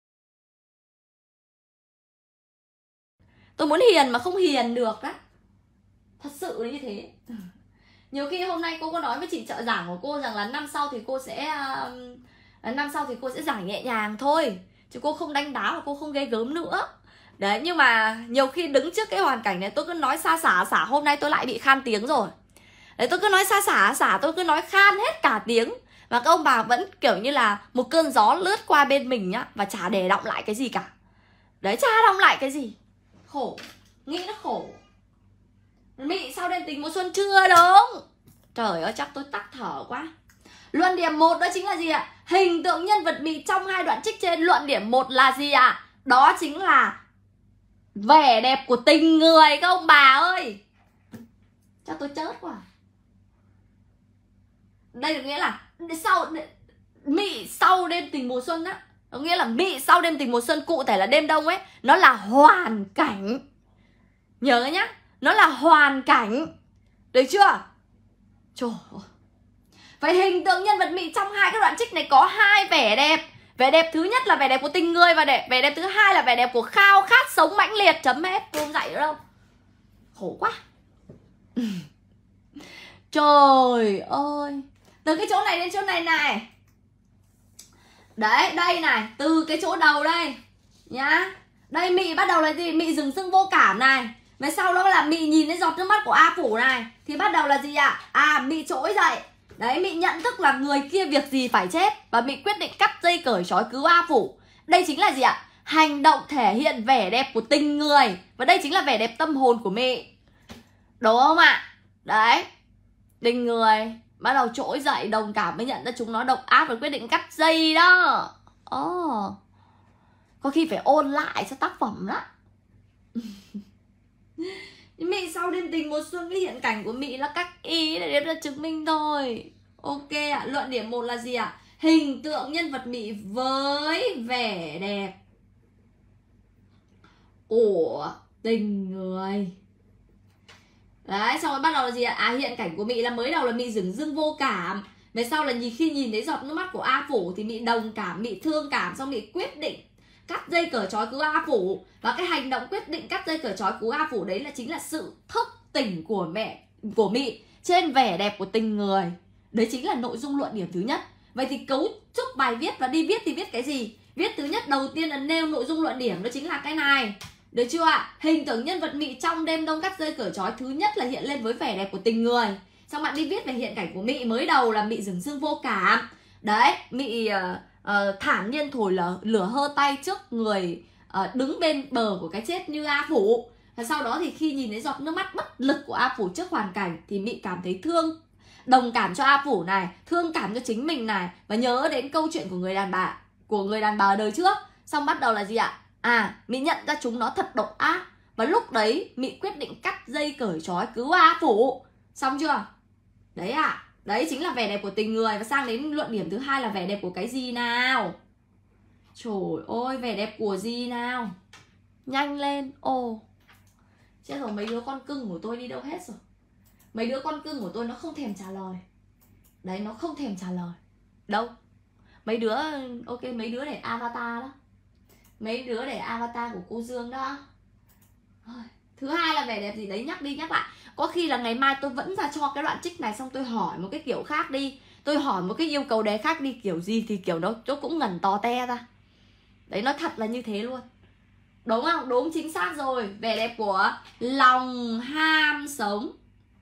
Tôi muốn hiền mà không hiền được á. Thật sự là như thế. Nhiều khi hôm nay cô có nói với chị trợ giảng của cô rằng là năm sau thì cô sẽ giảng nhẹ nhàng thôi, chứ cô không đánh đá và cô không ghê gớm nữa. Đấy, nhưng mà nhiều khi đứng trước cái hoàn cảnh này tôi cứ nói xa xả, hôm nay tôi lại bị khan tiếng rồi. Đấy, tôi cứ nói xa xả, tôi cứ nói khan hết cả tiếng. Và các ông bà vẫn kiểu như là một cơn gió lướt qua bên mình nhá, và chả để động lại cái gì cả. Đấy, chả động lại cái gì. Khổ, nghĩ nó khổ. Mị sau đêm tình mùa xuân chưa đúng. Trời ơi, chắc tôi tắc thở quá. Luận điểm 1 đó chính là gì ạ? Hình tượng nhân vật Mị trong hai đoạn trích trên. Luận điểm 1 là gì ạ? Đó chính là vẻ đẹp của tình người các ông bà ơi. Chắc tôi chết quá. Đây là nghĩa là Mị sau đêm tình mùa xuân á. Có nghĩa là Mị sau đêm tình mùa xuân, cụ thể là đêm đông ấy, nó là hoàn cảnh. Nhớ nhá, nó là hoàn cảnh. Được chưa? Trời ơi. Vậy hình tượng nhân vật Mị trong hai cái đoạn trích này có hai vẻ đẹp. Vẻ đẹp thứ nhất là vẻ đẹp của tình người, và vẻ đẹp thứ hai là vẻ đẹp của khao khát sống mãnh liệt. Chấm hết, tôi không dạy nữa đâu. Khổ quá. Trời ơi. Từ cái chỗ này đến chỗ này này. Đấy, đây này, từ cái chỗ đầu đây nhá. Đây Mị bắt đầu là gì? Mị dừng dưng vô cảm này. Và sau đó là Mị nhìn thấy giọt nước mắt của A Phủ này. Thì bắt đầu là gì ạ? Mị trỗi dậy. Đấy, Mị nhận thức là người kia việc gì phải chết, và Mị quyết định cắt dây cởi trói cứu A Phủ. Đây chính là gì ạ? Hành động thể hiện vẻ đẹp của tình người. Và đây chính là vẻ đẹp tâm hồn của Mị. Đúng không ạ? Đấy, tình người bắt đầu trỗi dậy, đồng cảm mới nhận ra chúng nó độc ác và quyết định cắt dây đó. Có khi phải ôn lại cho tác phẩm đó. Mị sau đêm tình mùa xuân, cái hiện cảnh của Mị là các ý để đem ra chứng minh thôi. Ok ạ, luận điểm 1 là gì ạ? Hình tượng nhân vật Mị với vẻ đẹp của tình người. Đấy, xong rồi bắt đầu là gì ạ? Hiện cảnh của Mị là mới đầu là Mị dửng dưng vô cảm. Về sau là khi nhìn thấy giọt nước mắt của A Phủ thì Mị đồng cảm, Mị thương cảm, xong Mị quyết định cắt dây cởi trói cứu A Phủ. Và cái hành động quyết định cắt dây cởi trói cứu A Phủ đấy là chính là sự thức tỉnh của Mị trên vẻ đẹp của tình người. Đấy chính là nội dung luận điểm thứ nhất. Vậy thì cấu trúc bài viết và đi viết thì viết cái gì? Viết thứ nhất đầu tiên là nêu nội dung luận điểm, đó chính là cái này. Được chưa ạ? Hình tượng nhân vật Mị trong đêm đông cắt dây cởi trói thứ nhất là hiện lên với vẻ đẹp của tình người. Xong bạn đi viết về hiện cảnh của Mị, mới đầu là Mị dửng dưng vô cảm. Đấy, Mị thản nhiên thổi lửa hơ tay trước người đứng bên bờ của cái chết như A Phủ. Và sau đó thì khi nhìn thấy giọt nước mắt bất lực của A Phủ trước hoàn cảnh thì Mị cảm thấy đồng cảm cho A Phủ này, thương cảm cho chính mình này, và nhớ đến câu chuyện của người đàn bà đời trước. Xong bắt đầu là gì ạ? Mị nhận ra chúng nó thật độc ác. Và lúc đấy Mị quyết định cắt dây cởi trói cứu A Phủ. Xong chưa? Đấy ạ. Đấy chính là vẻ đẹp của tình người. Và sang đến luận điểm thứ hai là vẻ đẹp của cái gì nào? Trời ơi, vẻ đẹp của gì nào? Nhanh lên. Chết rồi, mấy đứa con cưng của tôi đi đâu hết rồi? Mấy đứa con cưng của tôi nó không thèm trả lời. Đấy, nó không thèm trả lời. Đâu? Mấy đứa, ok, mấy đứa để avatar đó. Mấy đứa để avatar của cô Dương đó. Thứ hai là vẻ đẹp gì đấy, nhắc đi nhắc lại. Có khi là ngày mai tôi vẫn ra cho cái đoạn trích này, xong tôi hỏi một cái kiểu khác đi. Tôi hỏi một cái yêu cầu đề khác đi, kiểu gì thì kiểu nó cũng ngẩn to te ra. Đấy, nó thật là như thế luôn. Đúng không? Đúng, chính xác rồi. Vẻ đẹp của lòng ham sống.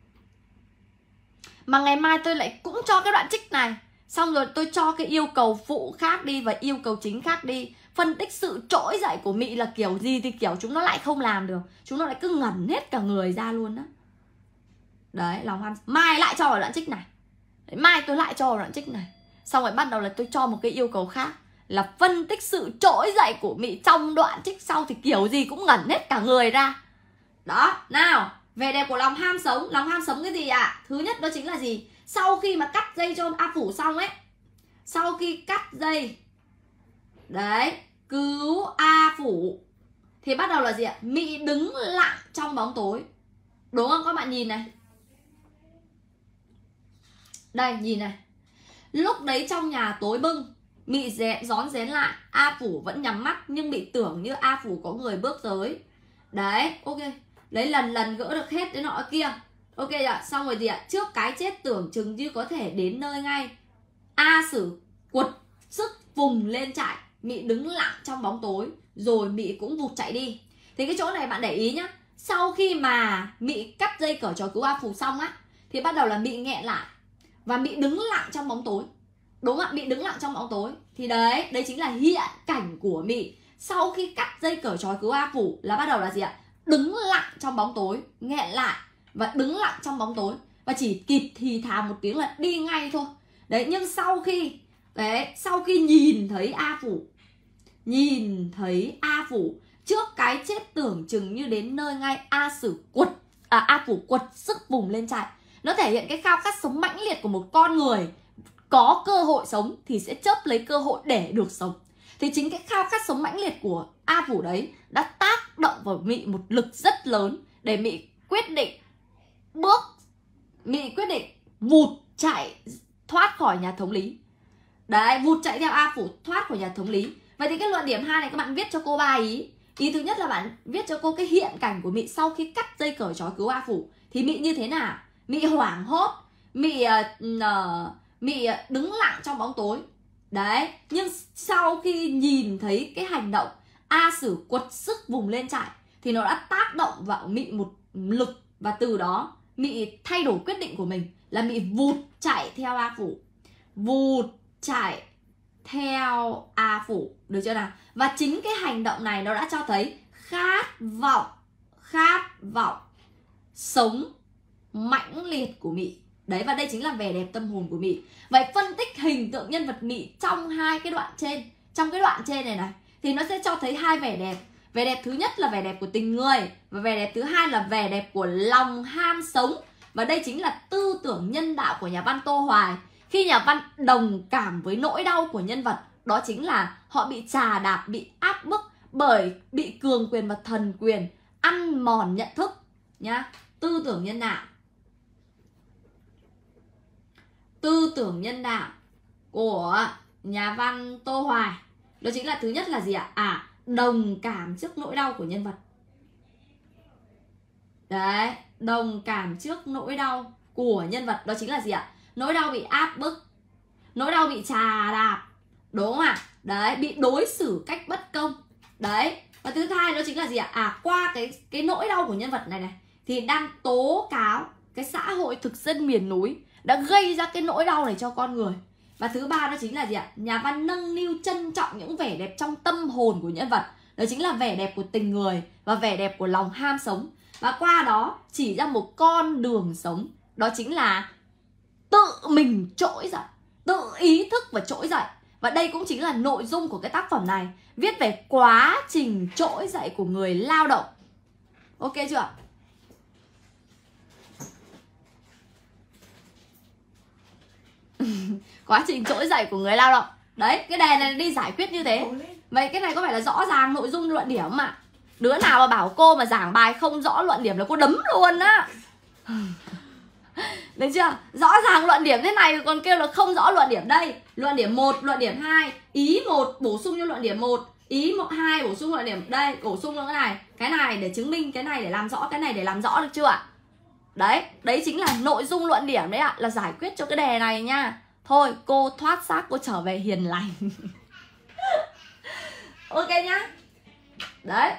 Mà ngày mai tôi lại cũng cho cái đoạn trích này, xong rồi tôi cho cái yêu cầu phụ khác đi và yêu cầu chính khác đi. Phân tích sự trỗi dậy của Mị là kiểu gì thì kiểu chúng nó lại không làm được. Chúng nó lại cứ ngẩn hết cả người ra luôn đó. Đấy, lòng ham. Mai lại cho vào đoạn trích này. Đấy, mai tôi lại cho vào đoạn trích này. Xong rồi bắt đầu là tôi cho một cái yêu cầu khác, là phân tích sự trỗi dậy của Mị trong đoạn trích sau thì kiểu gì cũng ngẩn hết cả người ra. Đó, nào, vẻ đẹp của lòng ham sống. Lòng ham sống cái gì ạ? Thứ nhất đó chính là gì? Sau khi mà cắt dây cho A Phủ xong ấy, sau khi cắt dây, đấy, cứu A Phủ thì bắt đầu là gì ạ? Mị đứng lặng trong bóng tối. Đúng không các bạn nhìn này. Đây nhìn này. Lúc đấy trong nhà tối bưng, Mị rón rén lại, A Phủ vẫn nhắm mắt nhưng Mị tưởng như A Phủ có người bước tới. Đấy, ok. Đấy lần lần gỡ được hết cái nọ kia. Ok ạ, xong rồi gì ạ? Trước cái chết tưởng chừng như có thể đến nơi ngay, A Sử quật sức vùng lên chạy. Mị đứng lặng trong bóng tối, rồi Mị cũng vụt chạy đi. Thì cái chỗ này bạn để ý nhá. Sau khi mà Mị cắt dây cởi trói cứu A Phủ xong á, thì bắt đầu là Mị nghẹn lại và Mị đứng lặng trong bóng tối. Đúng không ạ? Mị đứng lặng trong bóng tối. Thì đấy chính là hiện cảnh của Mị sau khi cắt dây cởi trói cứu A Phủ, là bắt đầu là gì ạ? Đứng lặng trong bóng tối, nghẹn lại và đứng lặng trong bóng tối, và chỉ kịp thì thào một tiếng là đi ngay thôi. Đấy, nhưng sau khi nhìn thấy A Phủ trước cái chết tưởng chừng như đến nơi ngay, A Phủ quật sức vùng lên chạy. Nó thể hiện cái khao khát sống mãnh liệt của một con người có cơ hội sống thì sẽ chớp lấy cơ hội để được sống. Thì chính cái khao khát sống mãnh liệt của A Phủ đấy đã tác động vào Mị một lực rất lớn để Mị quyết định vụt chạy thoát khỏi nhà thống lý. Đấy, vụt chạy theo A Phủ thoát khỏi nhà thống lý. Vậy thì cái luận điểm 2 này các bạn viết cho cô 3 ý. Ý thứ nhất là bạn viết cho cô cái hiện cảnh của Mị sau khi cắt dây cởi trói cứu A Phủ. Thì Mị như thế nào? Mị hoảng hốt, Mị đứng lặng trong bóng tối. Đấy, nhưng sau khi nhìn thấy cái hành động A Sử quật sức vùng lên chạy thì nó đã tác động vào Mị một lực, và từ đó Mị thay đổi quyết định của mình là Mị vụt chạy theo A Phủ. Vụt chạy theo A Phủ, được chưa nào? Và chính cái hành động này nó đã cho thấy khát vọng sống mãnh liệt của Mị. Đấy, và đây chính là vẻ đẹp tâm hồn của Mị. Vậy phân tích hình tượng nhân vật Mị trong hai cái đoạn trên, trong cái đoạn trên này thì nó sẽ cho thấy hai vẻ đẹp. Vẻ đẹp thứ nhất là vẻ đẹp của tình người, và vẻ đẹp thứ hai là vẻ đẹp của lòng ham sống. Và đây chính là tư tưởng nhân đạo của nhà văn Tô Hoài. Khi nhà văn đồng cảm với nỗi đau của nhân vật, đó chính là họ bị chà đạp, bị áp bức bởi bị cường quyền và thần quyền ăn mòn nhận thức nhá. Tư tưởng nhân đạo. Tư tưởng nhân đạo của nhà văn Tô Hoài, đó chính là thứ nhất là gì ạ? Đồng cảm trước nỗi đau của nhân vật. Đấy, đồng cảm trước nỗi đau của nhân vật, đó chính là gì ạ? Nỗi đau bị áp bức, nỗi đau bị chà đạp, đúng không ạ? Đấy, bị đối xử cách bất công. Đấy, và thứ hai đó chính là gì ạ? Qua cái nỗi đau của nhân vật này thì đang tố cáo cái xã hội thực dân miền núi đã gây ra cái nỗi đau này cho con người. Và thứ ba đó chính là gì ạ? Nhà văn nâng niu trân trọng những vẻ đẹp trong tâm hồn của nhân vật, đó chính là vẻ đẹp của tình người và vẻ đẹp của lòng ham sống. Và qua đó chỉ ra một con đường sống, đó chính là tự mình trỗi dậy, tự ý thức và trỗi dậy. Và đây cũng chính là nội dung của cái tác phẩm này, viết về quá trình trỗi dậy của người lao động. Ok chưa? Quá trình trỗi dậy của người lao động. Đấy, cái đề này đi giải quyết như thế. Vậy cái này có phải là rõ ràng nội dung luận điểm không ạ? Đứa nào mà bảo cô mà giảng bài không rõ luận điểm là cô đấm luôn á. Được chưa? Rõ ràng luận điểm thế này còn kêu là không rõ luận điểm. Đây, luận điểm 1, luận điểm 2, ý 1 bổ sung cho luận điểm 1, ý 2 bổ sung luận điểm. Đây, bổ sung cho cái này để chứng minh, cái này để làm rõ, cái này để làm rõ, được chưa ạ? Đấy, đấy chính là nội dung luận điểm đấy ạ, là giải quyết cho cái đề này nha. Thôi, cô thoát xác, cô trở về hiền lành. Ok nhá. Đấy.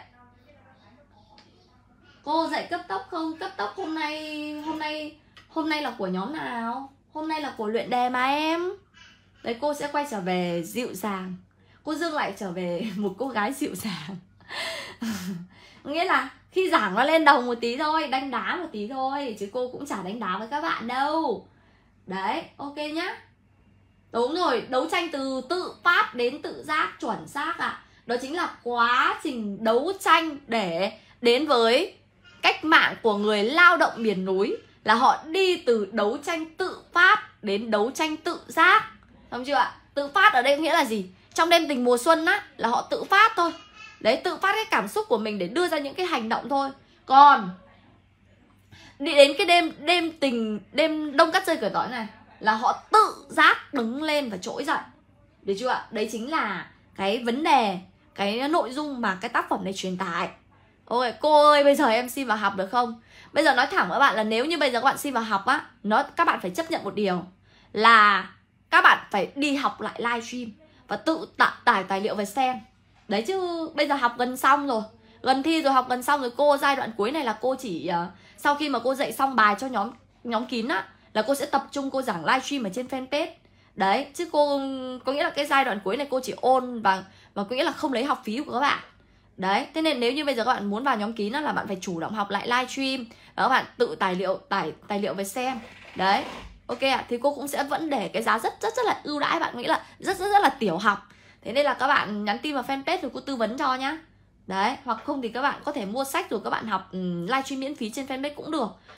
Cô dạy cấp tốc không? Cấp tốc hôm nay là của nhóm nào? Hôm nay là của luyện đề mà em. Đấy, cô sẽ quay trở về dịu dàng. Cô Dương lại trở về một cô gái dịu dàng. Nghĩa là khi giảng nó lên đồng một tí thôi, đánh đá một tí thôi, chứ cô cũng chả đánh đá với các bạn đâu. Đấy, ok nhá. Đúng rồi, đấu tranh từ tự phát đến tự giác, chuẩn xác ạ. Đó chính là quá trình đấu tranh để đến với cách mạng của người lao động miền núi, là họ đi từ đấu tranh tự phát đến đấu tranh tự giác. Đúng chưa ạ? Tự phát ở đây nghĩa là gì? trong đêm tình mùa xuân á là họ tự phát thôi. Đấy, tự phát cái cảm xúc của mình để đưa ra những cái hành động thôi. Còn đi đến cái đêm đông cắt rơi cởi tỏi này là họ tự giác đứng lên và trỗi dậy. Được chưa ạ? Đấy chính là cái vấn đề, cái nội dung mà cái tác phẩm này truyền tải. Ôi cô ơi, bây giờ em xin vào học được không? Bây giờ nói thẳng với các bạn là nếu như bây giờ các bạn xin vào học á, các bạn phải chấp nhận một điều là các bạn phải đi học lại livestream và tự tải tài liệu về xem. Đấy chứ bây giờ học gần xong rồi, gần thi rồi, học gần xong rồi, cô giai đoạn cuối này là cô chỉ sau khi mà cô dạy xong bài cho nhóm kín á là cô sẽ tập trung cô giảng livestream ở trên fanpage. Đấy, chứ cô có nghĩa là cái giai đoạn cuối này cô chỉ ôn và có nghĩa là không lấy học phí của các bạn. Đấy, thế nên nếu như bây giờ các bạn muốn vào nhóm kín là bạn phải chủ động học lại livestream và các bạn tự tài liệu về xem. Đấy, ok ạ. Thì cô cũng sẽ vẫn để cái giá rất là ưu đãi, bạn nghĩ là rất là tiểu học. Thế nên là các bạn nhắn tin vào fanpage rồi cô tư vấn cho nhá. Đấy, hoặc không thì các bạn có thể mua sách rồi các bạn học livestream miễn phí trên fanpage cũng được.